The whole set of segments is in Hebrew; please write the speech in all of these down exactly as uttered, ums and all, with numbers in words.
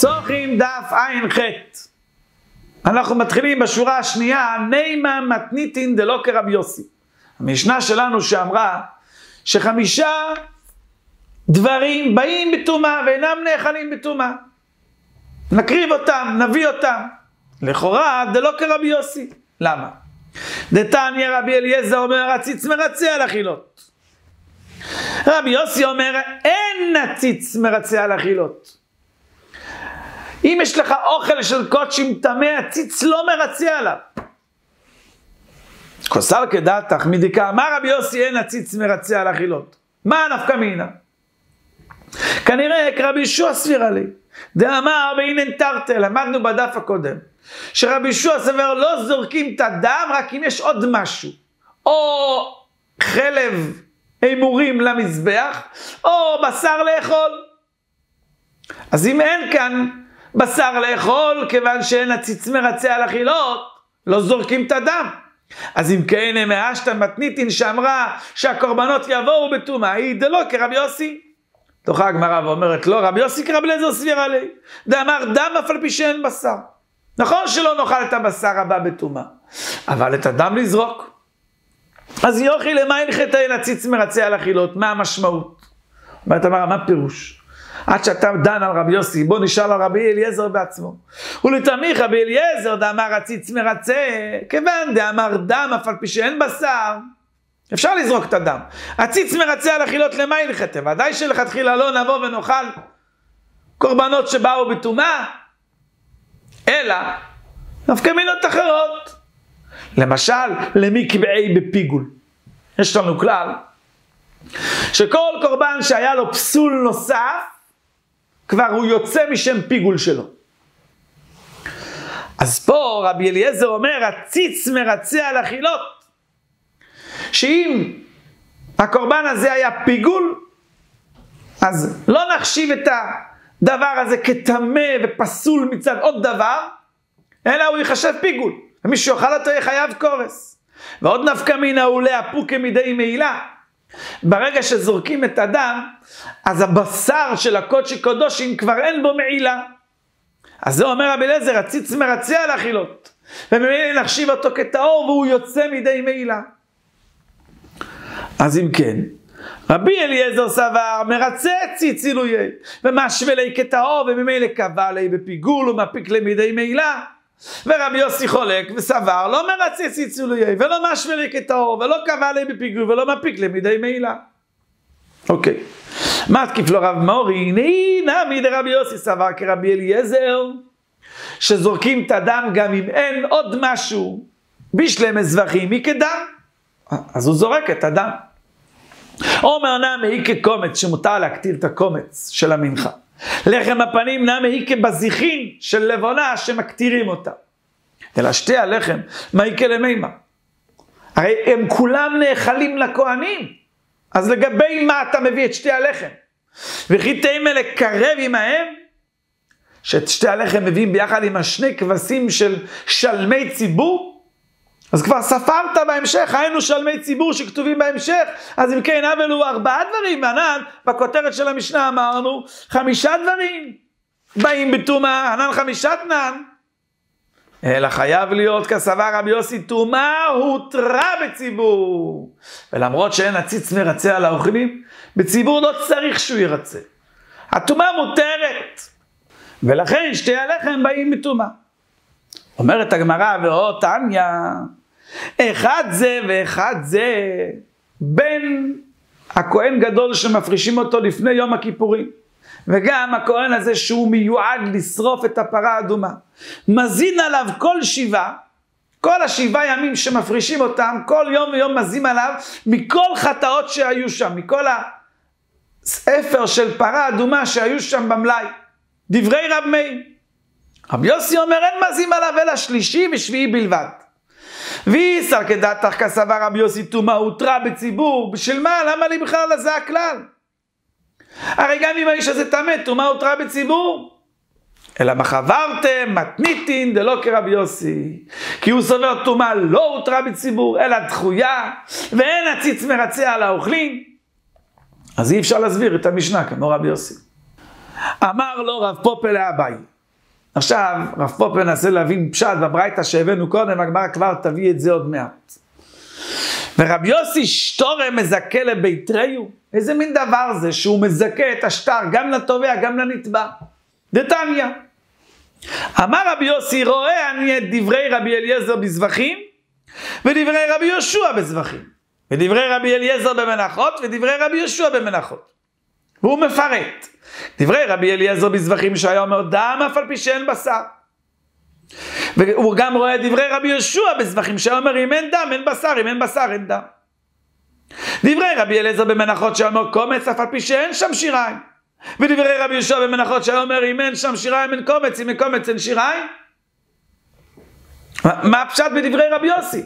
פסוחים דף עין ח'. אנחנו מתחילים בשורה השנייה, נימה מתניתין דלא כרבי יוסי. המשנה שלנו שאמרה שחמישה דברים באים בטומאה ואינם נאכלים בטומאה. נקריב אותם, נביא אותם. לכאורה דלא כרבי יוסי. למה? דתניא רבי אליעזר אומר הציץ מרצה על אכילות. רבי יוסי אומר אין הציץ מרצה על אכילות. אם יש לך אוכל של קודשים טמא, הציץ לא מרצה עליו. כוסל כדעתך מדיקה, אמר רבי יוסי אין הציץ מרצה על אכילות. מה נפקא מינה? כנראה רבי ישוע סבירה לי. דאמר באינן תרתי, למדנו בדף הקודם, שרבי ישוע סבר לא זורקים את הדם רק אם יש עוד משהו, או חלב אימורים למזבח, או בשר לאכול. אז אם אין כאן בשר לאכול, כיוון שאין הציץ מרצה על אכילות, לא זורקים את הדם. אז אם כן, מהשתא מתניתין שאמרה שהקורבנות יבואו בטומאה, היא דלא כרבי יוסי. תוכה הגמרא ואומרת לא, רבי יוסי כרבי אליעזר סבירה לי. דאמר דם אף על פי שאין בשר. נכון שלא נאכל את הבשר הבא בטומאה, אבל את הדם לזרוק. אז יוכי למה הנחת אין הציץ מרצה על אכילות? מה המשמעות? אומרת אמרה, מה פירוש? עד שאתה דן על רבי יוסי, בוא נשאל על רבי אליעזר בעצמו. ולתמיך רבי אליעזר דאמר הציץ מרצה, כיוון דאמר דם אף על פי שאין בשר, אפשר לזרוק את הדם. הציץ מרצה על אכילות למה הנחת? ודאי שלכתחילה לא נבוא ונאכל קורבנות שבאו בטומאה, אלא נפקא מינות אחרות. למשל, למקבעי בפיגול. יש לנו כלל, שכל קורבן שהיה לו פסול נוסף, כבר הוא יוצא משם פיגול שלו. אז פה רבי אליעזר אומר, הציץ מרצה על אכילות, שאם הקורבן הזה היה פיגול, אז לא נחשיב את הדבר הזה כטמא ופסול מצד עוד דבר, אלא הוא יחשב פיגול. ומי שיאכל אותו יהיה חייב קורס. ועוד נפקא מינה הוא להפוק כמידי מעילה. ברגע שזורקים את הדם, אז הבשר של הקודשי קודשים כבר אין בו מעילה. אז זה אומר רבי אליעזר, הציץ מרצה על אכילות. וממילא נחשיב אותו כטהור והוא יוצא מידי מעילה. אז אם כן, רבי אליעזר סבר מרצה ציץ עילויי, ומשווה לי כטהור, וממילא קבע לי בפיגול ומפיק לי מידי מעילה. ורבי יוסי חולק וסבר לא מרצה ציץ עילויי, ולא משווה לי כטהור, ולא קבע לי בפיגול, ולא מפיק לי מידי מעילה. אוקיי. מה תקיף לו רב מאורי? הנה נמי דרבי יוסי סבר כרבי אליעזר, שזורקים את הדם גם אם אין עוד משהו בשלי מזבחים היא כדם. אז הוא זורק את הדם. אומר נמי היא כקומץ, שמותר להקטיר את הקומץ של המנחה. לחם הפנים נמי היא כבזיחין של לבונה שמקטירים אותה. אלא שתי הלחם, מה היא כלמימה? הרי הם כולם נאכלים לכהנים. אז לגבי מה אתה מביא את שתי הלחם? וכי תימא לקרב עמהם, שאת שתי הלחם מביאים ביחד עם השני כבשים של שלמי ציבור, אז כבר ספרת בהמשך, היינו שלמי ציבור שכתובים בהמשך, אז אם כן, אבל הוא ארבעה דברים, וענן, בכותרת של המשנה אמרנו, חמישה דברים באים בטומאה, ענן חמישה תנן, אלא חייב להיות כסבר רבי יוסי, טומאה הותרה בציבור, ולמרות שאין הציץ מרצה על האוכלים, בציבור לא צריך שהוא ירצה, הטומאה מותרת, ולכן שתי הלחם באים בטומאה. אומרת הגמרא ועוד תניא, אחד זה ואחד זה בין הכהן גדול שמפרישים אותו לפני יום הכיפורים, וגם הכהן הזה שהוא מיועד לשרוף את הפרה האדומה, מזין עליו כל שבעה, כל השבעה ימים שמפרישים אותם, כל יום ויום מזין עליו מכל חטאות שהיו שם, מכל הספר של פרה אדומה שהיו שם במלאי. דברי רב מאיר. רבי יוסי אומר אין מזים עליו אלא שלישי ושביעי בלבד. ואיסר כדעתך כסבר רבי יוסי טומאה הותרה בציבור, בשביל מה? למה לי בכלל לזה הכלל? הרי גם אם האיש הזה טמא, טומאה הותרה בציבור. אלא מחברתם מתניתין דלא כרבי יוסי, כי הוא סובר טומאה לא הותרה בציבור אלא דחויה, ואין הציץ מרצה על האוכלים. אז אי אפשר להסביר את המשנה כמו רבי יוסי. אמר לו רב פופא לאביי, עכשיו, רב פופר מנסה להבין פשט בברייתא שהבאנו קודם, הגמרא כבר תביא את זה עוד מעט. ורבי יוסי שטורה מזכה לביתריו, איזה מין דבר זה שהוא מזכה את השטר גם לתובע גם לנתבע. דתניא, אמר רבי יוסי, רואה אני את דברי רבי אליעזר בזבחים, ודברי רבי יהושע בזבחים, ודברי רבי אליעזר במנחות, ודברי רבי יהושע במנחות. והוא מפרט. דברי רבי אליעזר בזבחים שהיה אומר דם אף על פי שאין בשר. והוא גם רואה דברי רבי יהושע בזבחים שהיה אומר אם אין דם אין בשר, אם אין בשר אין דם. דברי רבי אליעזר במנחות שהיה אומר קומץ אף על פי שאין שם שיריים. ודברי רבי יהושע במנחות שהיה אומר אם אין שם שיריים אין קומץ, אם אין קומץ אין שיריים. מה הפשט בדברי רבי יוסי?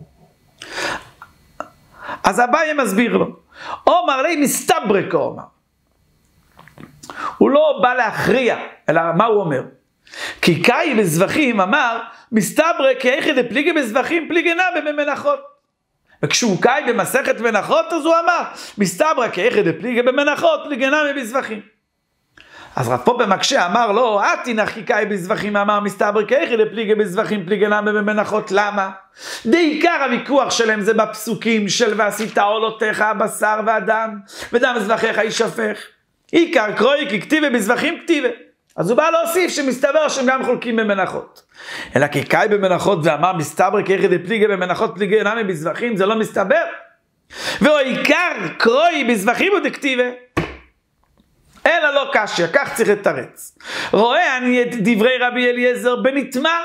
אז אביי מסביר לו. אומר לי מסתברק אומר. הוא לא בא להכריע, אלא מה הוא אומר? כי קאי בזבחים אמר, מסתברק כאיכי דפליגי בזבחים פליגי נא במנחות. וכשהוא קאי במסכת מנחות, אז הוא אמר, מסתברק כאיכי דפליגי במנחות פליגי נא בזבחים. אז רב פה במקשה אמר לו, אתי נחי קאי בזבחים אמר, מסתברק כאיכי דפליגי בזבחים פליגי נא במנחות. למה? בעיקר הוויכוח שלהם זה בפסוקים של ועשית עולותיך הבשר והדם, ודם זבחיך יישפך. עיקר קרוי כי כתיבה בזבחים כתיבה. אז הוא בא להוסיף שמסתבר שהם גם חולקים במנחות. אלא כי קאי במנחות ואמר מסתבר כאיכי דפליגי במנחות פליגי נמי בזבחים, זה לא מסתבר. והוא עיקר קרוי בזבחים ודכתיבה. אלא לא קשיא, כך צריך לתרץ. רואה אני את דברי רבי אליעזר בנטמע.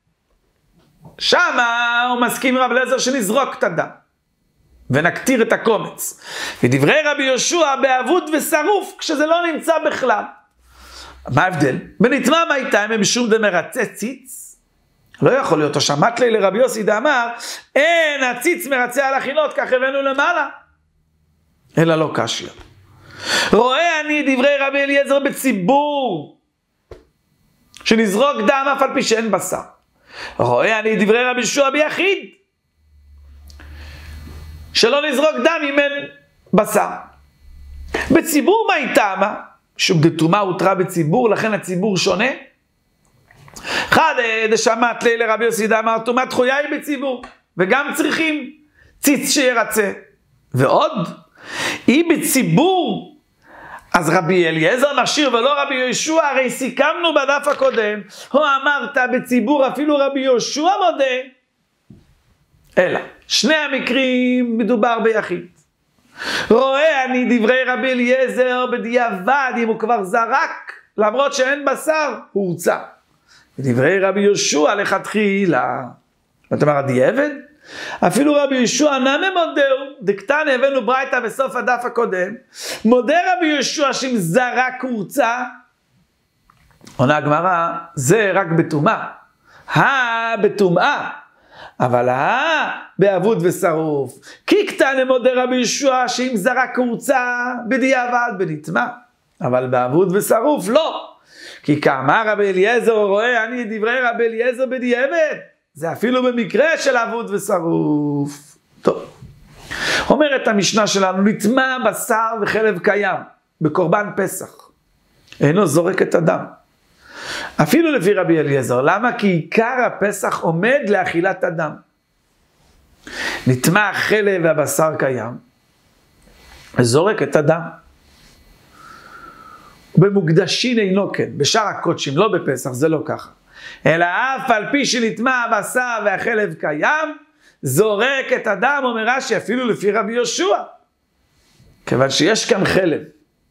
שמה הוא מסכים עם רבי אליעזר שנזרוק את הדם. ונקטיר את הקומץ. ודברי רבי יהושע באבוד ושרוף, כשזה לא נמצא בכלל. מה ההבדל? בנטמע מה איתה, הם משום דמרצה ציץ? לא יכול להיות, או שמעת לי לרבי יוסי דאמר, אין הציץ מרצה על החילות, כך הבאנו למעלה. אלא לא קשיא. רואה אני דברי רבי אליעזר בציבור, שנזרוק דם אף על פי שאין בשר. רואה אני דברי רבי יהושע ביחיד, שלא נזרוק דם אם אין בשר. בציבור מה היא טעמה? שום דתומה הותרה בציבור, לכן הציבור שונה. אחד, דשמעת לי לרבי יוסי דאמר, תומה דחויה היא בציבור, וגם צריכים ציץ שירצה. ועוד, היא בציבור, אז רבי אליעזר משאיר ולא רבי יהושע, הרי סיכמנו בדף הקודם, הוא אמרת בציבור אפילו רבי יהושע מודה, אלא, שני המקרים מדובר ביחיד. רואה אני דברי רבי אליעזר בדיעבד, אם הוא כבר זרק, למרות שאין בשר, הוא הורצה. דברי רבי יהושע לכתחילה. ואתה אומר, הדיעבד? אפילו רבי יהושע נמי מודהו, דקטן הבאנו ברייתא בסוף הדף הקודם, מודה רבי יהושע שאם זרק הורצה, עונה הגמרא, זה רק בטומאה. הא בטומאה. אבל הא באבוד ושרוף. כי קטן מודה רבי יהושע שאם זרק הורצה בדיעבד בנטמע. אבל באבוד ושרוף לא. כי כאמר רבי אליעזר רואה אני דברי רבי אליעזר בדיעבד. זה אפילו במקרה של אבוד ושרוף. טוב. אומרת המשנה שלנו, נטמע בשר וחלב קיים בקורבן פסח. אינו זורק את הדם. אפילו לפי רבי אליעזר. למה? כי עיקר הפסח עומד לאכילת הדם. נטמע החלב והבשר קיים. וזורק את הדם. במוקדשין אינו כן. בשאר הקודשים, לא בפסח, זה לא ככה. אלא אף על פי שנטמע הבשר והחלב קיים, זורק את הדם, אומר רש"י, אפילו לפי רבי יהושע. כיוון שיש כאן חלב.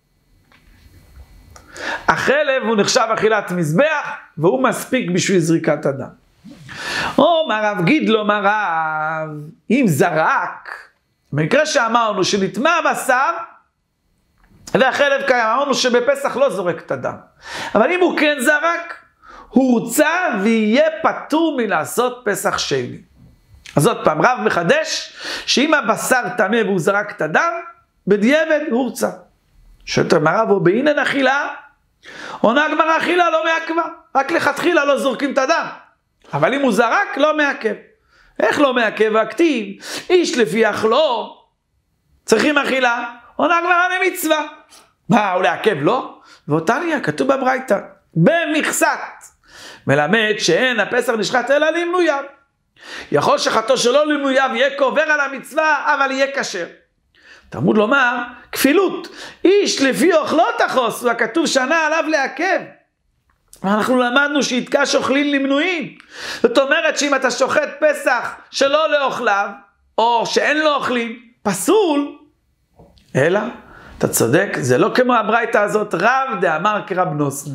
החלב הוא נחשב אכילת מזבח, והוא מספיק בשביל זריקת הדם. או מרב גידלו מרב, אם זרק, במקרה שאמרנו שנטמע בשר, והחלב קיים, אמרנו שבפסח לא זורק את הדם. אבל אם הוא כן זרק, הוא הורצה ויהיה פטור מלעשות פסח שני. אז עוד פעם, רב מחדש, שאם הבשר טמא והוא זרק את הדם, בדיעבד הוא הורצה. שואלת מרב, או בהינן אכילה, עונה הגמרא אכילה לא מעכבה, רק לכתחילה לא זורקים את הדם. אבל אם הוא זרק, לא מעכב. איך לא מעכב? הכתיב, איש לפי אכלו, צריכים אכילה, עונה הגמרא למצווה. מה, הוא לעכב? לא? ואותה נהיה, כתוב בברייתא, במכסת מלמד שאין הפסח נשחט אלא למנוייו. יכול שחטאו שלא למנוייו יהיה קובר על המצווה, אבל יהיה כשר. תלמוד לומר, כפילות. איש לפי אוכלו תחוס, וכתוב שנה עליו לעכב. אנחנו למדנו שיתקש אוכלים למנויים. זאת אומרת שאם אתה שוחט פסח שלא לאוכליו, או שאין לו אוכלים, פסול. אלא, אתה צודק, זה לא כמו הברייתא הזאת, רב דאמר כרב נוסן.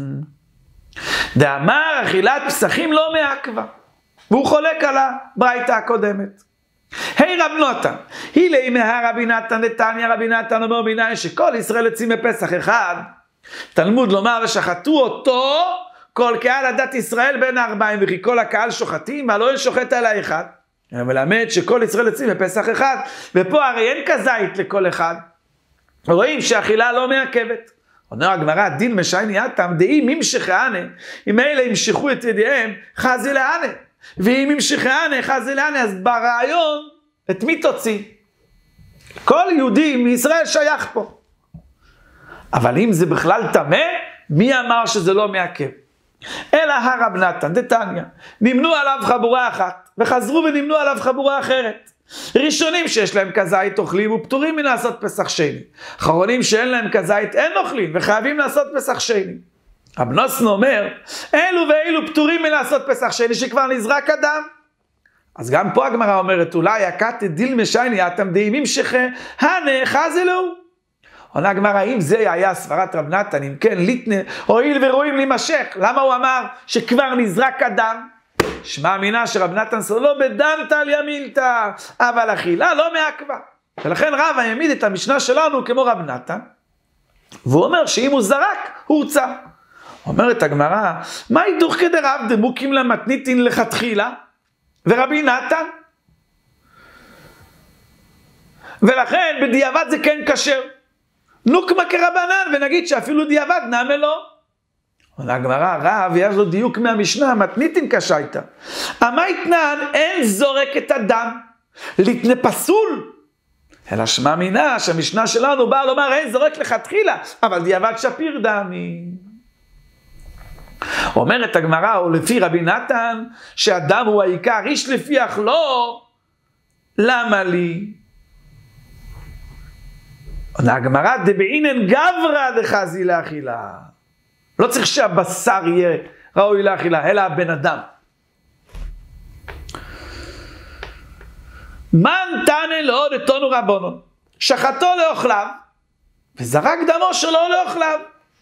דאמר אכילת פסחים לא מעכבה. והוא חולק על הברייתא הקודמת. היי רב נתן, הילי מהר רבי נתן דתניא רבי נתן אומר ביניים שכל ישראל יוצאים בפסח אחד. תלמוד לומר ושחטו אותו כל קהל הדת ישראל בין הארבעים, וכי כל הקהל שוחטים, והלא אין שוחט אלא אחד. מלמד שכל ישראל יוצאים בפסח אחד, ופה הרי אין כזית לכל אחד. רואים שהאכילה לא מעכבת. אומר הגמרא, דין משייני אתם, דאם ימשכנה, אם אלה ימשכו את ידיהם, חזי לענה. ואם ימשכנה, חזי לענה, אז ברעיון, את מי תוציא? כל יהודי מישראל שייך פה. אבל אם זה בכלל טמא, מי אמר שזה לא מעכב? אלא הרב נתן דתניא, נמנו עליו חבורה אחת, וחזרו ונמנו עליו חבורה אחרת. ראשונים שיש להם כזית אוכלים ופטורים מלעשות פסח שני. אחרונים שאין להם כזית אין אוכלים וחייבים לעשות פסח שני. רב נוסן אומר, אלו ואלו פטורים מלעשות פסח שני שכבר נזרק אדם. אז גם פה הגמרא אומרת, אולי הקת דיל משייני אתם דאימים שכה, הנאחז אלוהו. עונה הגמרא, אם זה היה סברת רב נתן, אם כן, ליטנה, הועיל ורואים להימשך. למה הוא אמר שכבר נזרק אדם? שמע אמינה שרב נתן סולו בדם טל ימילתא, אבל אכילה לא מעכבה. ולכן רב העמיד את המשנה שלנו כמו רב נתן, והוא אומר שאם הוא זרק, הוא הוצא. אומרת הגמרא, מה הידוך כדי רב דמוקים למתניתין לכתחילה? ורבי נתן? ולכן בדיעבד זה כן כשר. נוקמה כרבנן, ונגיד שאפילו דיעבד נעמה לא. עונה הגמרא, רב יש לו דיוק מהמשנה, מתניתין קשה איתה. אמה יתנן, אין זורק את הדם, לתנה פסול. אלא שמע מינה שהמשנה שלנו באה לומר, אין זורק לכתחילה, אבל דיעבד שפיר דמי. אומרת הגמרא, או לפי רבי נתן, שהדם הוא העיקר, איש לפי אכלו, למה לי? עונה הגמרא, דבעינן גברא דחזי לאכילה. לא צריך שהבשר יהיה ראוי לאכילה, אלא הבן אדם. מן תנא לו דתנו רבונון, שחטו לאוכליו, וזרק דמו שלו לאוכליו.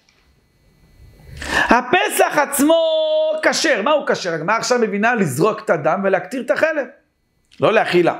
הפסח עצמו כשר, מה הוא כשר? הגמרא עכשיו מבינה לזרוק את הדם ולהקטיר את החלב, לא לאכילה.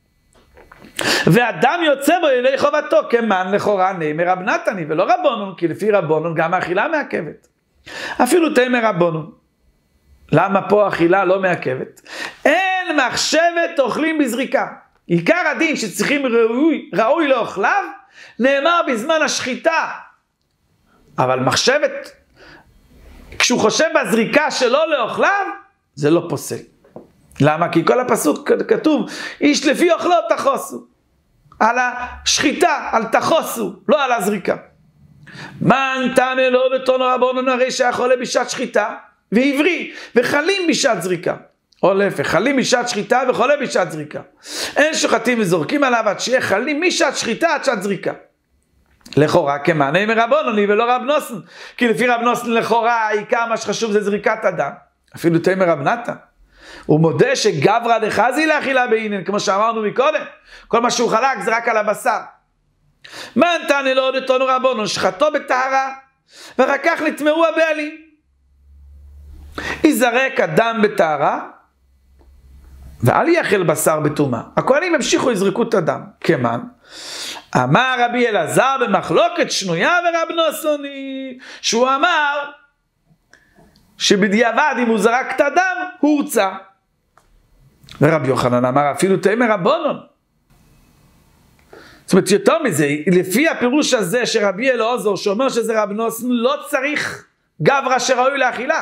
והדם יוצא בו אלי חובתו, כמן לכאורה נאמר רב נתני ולא רבונון, כי לפי רבונון גם האכילה מעכבת. אפילו תאמר רבונון. למה פה האכילה לא מעכבת? אין מחשבת אוכלים בזריקה. עיקר הדין שצריכים ראוי, ראוי לאוכליו, נאמר בזמן השחיטה. אבל מחשבת, כשהוא חושב בזריקה שלא לאוכליו, זה לא פוסל. למה? כי כל הפסוק כתוב, איש לפי אוכלו תחוסו. על השחיטה, על תחוסו, לא על הזריקה. מן תנא לו דתנו רבונון, הרי שהחולה בשעת שחיטה, ועברי, וחלים בשעת זריקה. או להפך, חלים בשעת שחיטה וחולה בשעת זריקה. אין שוחטים וזורקים עליו עד שיהיה חלים משעת שחיטה עד שעת זריקה. לכאורה כמענה מרבונוני ולא רב נוסן. כי לפי רב נוסן לכאורה העיקר מה שחשוב זה זריקת הדם. אפילו תאמר רב נתן. הוא מודה שגברא דחזי לאכילה בעינן, כמו שאמרנו מקודם. כל מה שהוא חלק זה רק על הבשר. מן תנא לו דתנו רבונון, שחטו בטהרה, ורק כך נטמאו הבעלים. יזרק הדם בטהרה, ואל יאכל בשר בטומאה. הכהנים המשיכו יזרקו את הדם. כמן? אמר רבי אלעזר במחלוקת שנויה ורב נוסוני, שהוא אמר שבדיעבד אם הוא זרק את הדם, הוא הוצא. ורבי יוחנן אמר אפילו תאמר רבונון. זאת אומרת יותר מזה, לפי הפירוש הזה שרבי אלעזר שאומר שזה רב נוסן, לא צריך גברא שראוי לאכילה.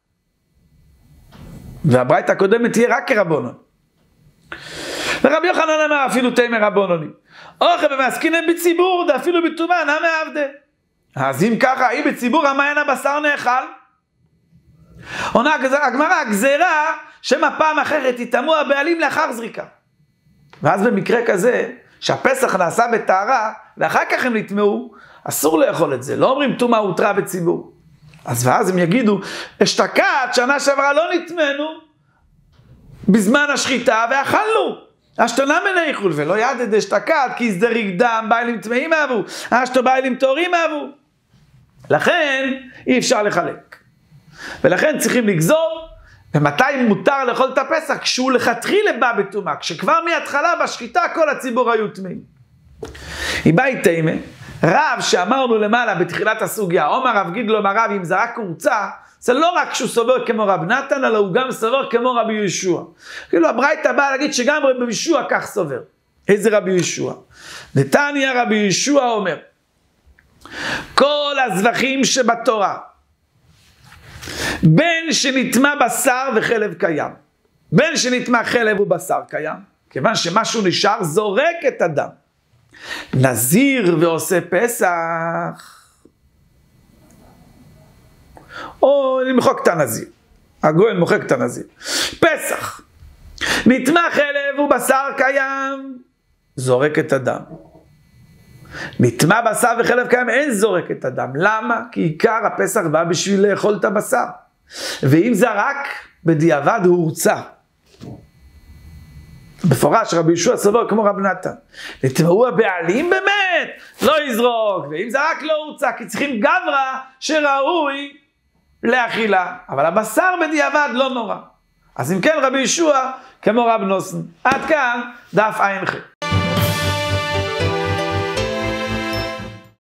והברייתא הקודמת תהיה רק כרבונון. ורבי יוחנן אמר אפילו תאמר רבונוני. אוכל ומעסקינן בציבור, אפילו בטומאה נמי עבדה. אז אם ככה, היא בציבור המעיין הבשר נאכל. עונה הגמרא, גזירה, שמא פעם אחרת יטמאו הבעלים לאחר זריקה. ואז במקרה כזה, שהפסח נעשה בטהרה, ואחר כך הם נטמאו, אסור לאכול את זה. לא אומרים טומאה הותרה בציבור. אז ואז הם יגידו, אשתקד, שנה שעברה לא נטמאנו, בזמן השחיטה, ואכלנו. אשתונה מניחול, ולא ידד אשתקד, כי הסדריק דם, בעלים טמאים אהבו, אשתו בעלים טהורים אהבו. לכן, אי אפשר לחלק. ולכן צריכים לגזור, ומתי מותר לאכול את הפסח? כשהוא לכתחילה בא בטומאה, כשכבר מההתחלה בשחיטה כל הציבור היו טמאים. איבאי תימה, רב שאמרנו למעלה בתחילת הסוגיה, אומר רב גידלו אמר רב, אם זה רק קורצה, זה לא רק שהוא סובר כמו רב נתן, אלא הוא גם סובר כמו רבי ישוע. כאילו הברייתא באה להגיד שגם רבי ישוע כך סובר. איזה רבי ישוע? נתניה רבי ישוע אומר, כל הזבחים שבתורה, בין שנטמא בשר וחלב קיים, בין שנטמא חלב ובשר קיים, כיוון שמשהו נשאר זורק את הדם. נזיר ועושה פסח, או נמחוק את הנזיר, הגויין מוחק את הנזיר. פסח, נטמא חלב ובשר קיים, זורק את הדם. נטמא בשר וחלב קיים, אין זורק את הדם. למה? כי עיקר הפסח בא בשביל לאכול את הבשר. ואם זרק, בדיעבד הוא הורצה. בפורש רבי ישוע סובר כמו רב נתן. נטמאו הבעלים באמת, לא יזרוק. ואם זרק לא הורצה, כי צריכים גברא שראוי לאכילה. אבל הבשר בדיעבד לא נורא. אז אם כן רבי ישוע כמו רב נוסן. עד כאן דף ע"ח.